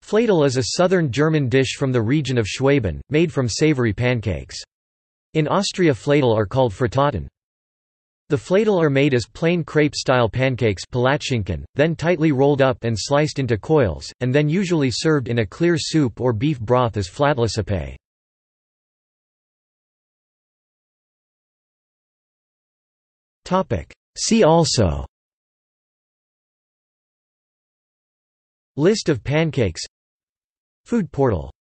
Flädle is a southern German dish from the region of Schwaben, made from savory pancakes. In Austria Flädle are called Frittaten. The Flädle are made as plain crepe-style pancakes then tightly rolled up and sliced into coils, and then usually served in a clear soup or beef broth as Flädlesuppe. See also: List of pancakes, Food portal.